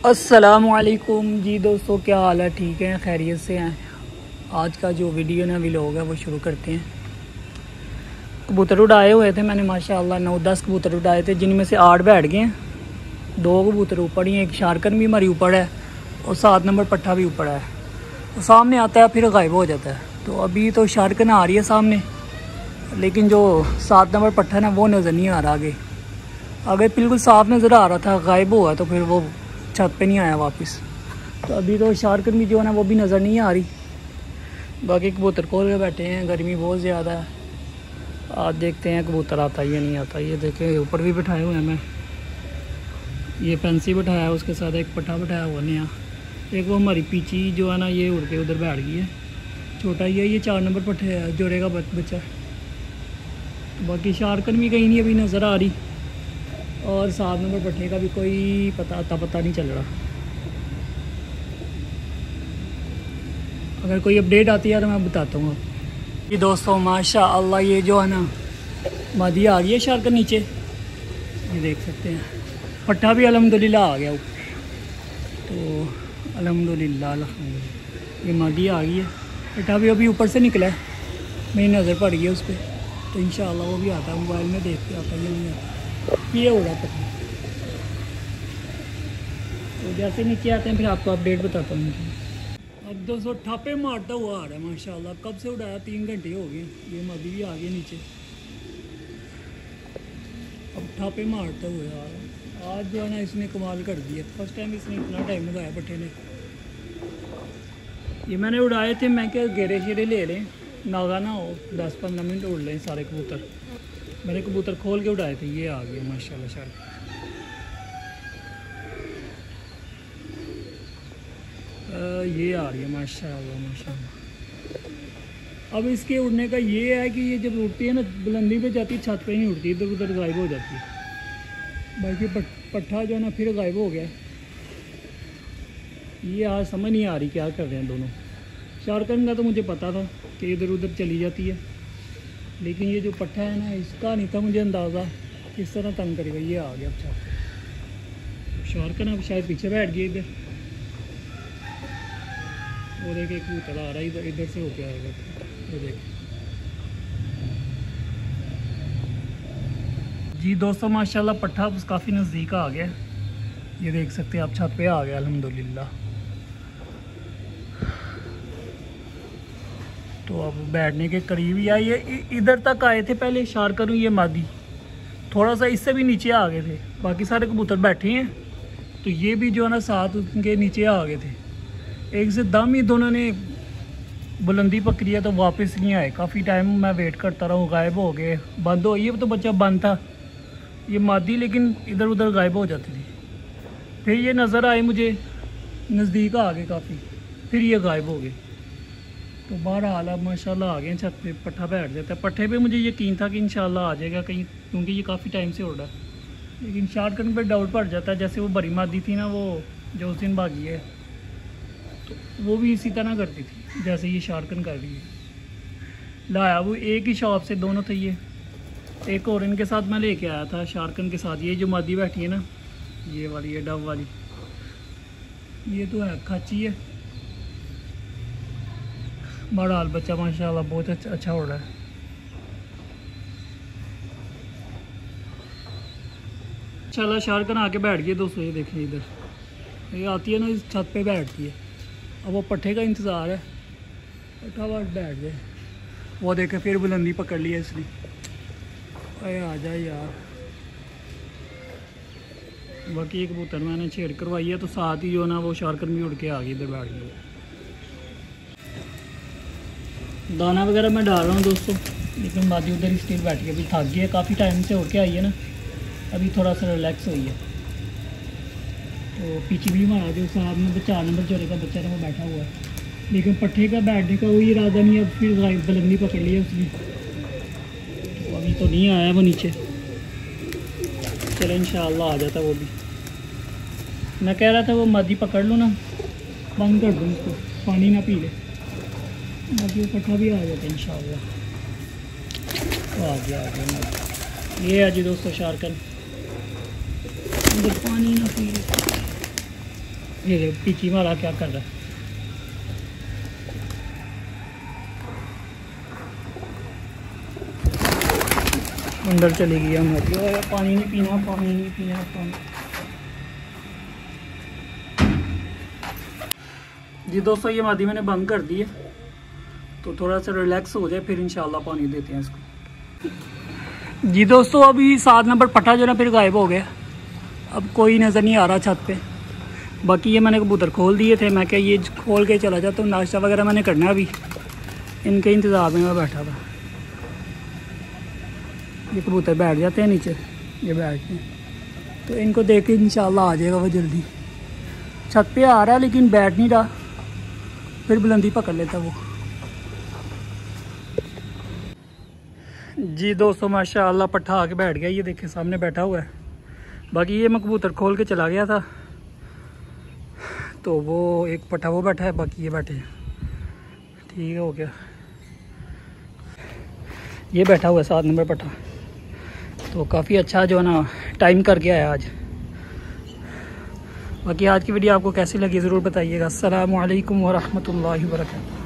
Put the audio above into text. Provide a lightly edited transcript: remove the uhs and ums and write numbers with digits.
अस्सलामुअलैकुम जी दोस्तों, क्या हाल है? ठीक है, खैरियत से हैं। आज का जो वीडियो ना व्लॉग है वो शुरू करते हैं। कबूतर उड़ाए हुए थे मैंने माशाल्लाह 9-10 कबूतर उड़ाए थे, जिनमें से 8 बैठ गए हैं। 2 कबूतर ऊपर ही हैं, एक शारकन भी हमारी ऊपर है और 7 नंबर पट्ठा भी ऊपर है। तो सामने आता है फिर गायब हो जाता है। तो अभी तो शारकन आ रही है सामने, लेकिन जो 7 नंबर पट्ठा ना वो नज़र नहीं आ रहा। आगे बिल्कुल साफ नज़र आ रहा था, गायब हुआ तो फिर वो छत पे नहीं आया वापस। तो अभी तो शारकन भी जो है ना वो भी नज़र नहीं आ रही। बाकी कबूतर खोल के बैठे हैं, गर्मी बहुत ज़्यादा है। आज देखते हैं कबूतर आता है या नहीं आता। ये देखें ऊपर भी बिठाए हुए हैं मैं, ये फैंसी बिठाया है, उसके साथ एक पट्ठा बिठाया हुआ नया। एक वो हमारी पीची जो है ना ये उड़ के उधर बैठ गई है, छोटा ही है ये 4 नंबर पट्ठे है, जोड़े का बच्चा। बाकी शारकन भी कहीं नहीं अभी नज़र आ रही और 7 नंबर पट्टे का भी कोई पता नहीं चल रहा। अगर कोई अपडेट आती है तो मैं बताता हूँ। ये दोस्तों माशाअल्लाह ये जो है ना मादी आ गई है शारकन नीचे, ये देख सकते हैं। पट्ठा भी अल्हम्दुलिल्लाह आ गया ऊपर, तो अल्हम्दुलिल्लाह ये मादी आ गई है। पट्ठा भी अभी ऊपर से निकला है, मेरी नज़र पड़ गई है उस पर, तो इंशाअल्लाह वो भी आता है। मोबाइल में देख के आता है नहीं आता, ये हो रहा पता। तो जैसे नीचे आते हैं फिर आपको अपडेट बताता हूँ। अब दोस्तों ठापे मारता हुआ आ रहा है माशाल्लाह। कब से उड़ाया, 3 घंटे हो गए। ये मदी भी आ गई नीचे, अब ठापे मारता हुआ आ रहा है। आज जो है ना इसने कमाल कर दिया, फर्स्ट टाइम इसने इतना टाइम लगाया पट्टे ने। ये मैंने उड़ाए थे, मैं क्या घेरे शेरे ले लें, नागा ना हो, 10-15 मिनट उड़ लें सारे कबूतर। मैंने कबूतर खोल के उड़ाए थे, ये आ गए माशाल्लाह शायद। ये आ रही है माशाल्लाह माशाल्लाह। अब इसके उड़ने का ये है कि ये जब उड़ती है ना बुलंदी पे जाती है, छत पे नहीं उड़ती, इधर उधर गायब हो जाती है। बाकी पट्ठा जो है ना फिर गायब हो गया। ये आज समझ नहीं आ रही क्या कर रहे हैं दोनों। शारकन का तो मुझे पता था कि इधर उधर चली जाती है, लेकिन ये जो पट्ठा है ना इसका नहीं था मुझे अंदाज़ा किस तरह तंग करेगा। ये आ गया अच्छा शारकन, अब शायद पीछे बैठ गई इधर। वो देख एक कबूतर आ रहा है इधर, इधर से होके आएगा। वो देख जी दोस्तों माशाल्लाह पट्ठा काफ़ी नज़दीक आ गया। ये देख सकते हैं आप, छत पे आ गया अल्हम्दुलिल्लाह। तो अब बैठने के करीब ही आए। ये इधर तक आए थे पहले शारकन, ये मादी थोड़ा सा इससे भी नीचे आ गए थे। बाकी सारे कबूतर बैठे हैं, तो ये भी जो है ना साथ उनके नीचे आ गए थे। एक से दम ही दोनों ने बुलंदी पकड़ी है तो वापस नहीं आए। काफ़ी टाइम मैं वेट करता रहा हूँ, गायब हो गए, बंद हो। ये तो बच्चा बंद था ये मादी, लेकिन इधर उधर गायब हो जाती थी। फिर ये नज़र आए मुझे, नज़दीक आ गए काफ़ी, फिर ये गायब हो गए। तो बहरहाल अब माशाल्लाह आ गए छत पे, पट्ठा बैठ जाता है। पट्ठे पे मुझे यकीन था कि इंशाल्लाह आ जाएगा कहीं, क्योंकि ये काफ़ी टाइम से उड़ रहा है। लेकिन शारकन पे डाउट पड़ जाता है। जैसे वो बड़ी मादी थी ना, वो जो उस दिन भागी है, तो वो भी इसी तरह करती थी जैसे ये शारकन कर रही है। लाया वो एक ही शॉप से दोनों थे। ये एक और इनके साथ मैं लेके आया था शारकन के साथ। ये जो मादी बैठी है ना, ये वाली, ये डब वाली, ये तो है खाची है। बड़ा हाल बच्चा माशाल्लाह बहुत अच्छा उड़ रहा है। चला शारकन आके बैठ गई दोस्तों। ये देखें इधर, ये आती है ना इस छत पे बैठती है। अब वो पट्ठे का इंतज़ार है, पट्ठा बार बैठ गए। वो देखे फिर बुलंदी पकड़ लिया इसने। अरे आ जाए यार। बाकी एक कबूतर मैंने छेड़ करवाई है, तो साथ ही जो ना वो शारकन भी उड़ के आ गई, इधर बैठ गई। दाना वगैरह मैं डाल रहा हूँ दोस्तों, लेकिन मादी उधर ही स्टिल बैठ गई। अभी थक गई है, काफ़ी टाइम से उड़ के आई है ना, अभी थोड़ा सा रिलैक्स हुई है। तो पीछे भी हमारा जो 7 नंबर 4 नंबर जोड़े का बच्चा था वो बैठा हुआ है, लेकिन पट्ठे का बैठने का वही इरादा नहीं है। अब फिर बुलंदी पकड़ ली है उसने, तो अभी तो नहीं आया वो नीचे। चलो इंशाल्लाह आ जाता वो भी। मैं कह रहा था वो मादी पकड़ लो ना, बंद कर दूँ उसको, पानी ना पी ले, बाकी वो पट्ठा भी आ जाता इंशाल्लाह। तो आ गया ये है जी दोस्तों शारकन, पानी ना पी ले। ये पीछे वाला क्या कर रहा है। अंदर चली गई हमारी। पानी नहीं पीना, पानी नहीं पीना, पानी। जी दोस्तों, ये मादी मैंने बंद कर दी है, तो थोड़ा सा रिलैक्स हो जाए फिर इंशाल्लाह पानी देते हैं इसको। जी दोस्तों, अभी 7 नंबर पट्टा जो ना फिर गायब हो गया, अब कोई नज़र नहीं आ रहा छत पे। बाकी ये मैंने कबूतर खोल दिए थे, मैं क्या ये खोल के चला जाता हूँ, नाश्ता वगैरह मैंने करना है। अभी इनके इंतज़ार में मैं बैठा था। ये कबूतर बैठ जाते हैं नीचे, ये बैठते हैं, तो इनको देख के इंशाल्लाह आ जाएगा वो जल्दी। छत पे आ रहा है लेकिन बैठ नहीं रहा, फिर बुलंदी पकड़ लेता वो। जी दोस्तों, माशाल्लाह पट्ठा आके बैठ गया, ये देखें सामने बैठा हुआ है। बाकी ये मैं कबूतर खोल के चला गया था, तो वो एक पट्ठा वो बैठा है, बाकी ये बैठे हैं। ठीक हो गया, ये बैठा हुआ है 7 नंबर पट्ठा। तो काफ़ी अच्छा जो है ना टाइम कर गया है आज। बाकी आज की वीडियो आपको कैसी लगी ज़रूर बताइएगा। अस्सलामु अलैकुम व रहमतुल्लाहि व बरकातुहू।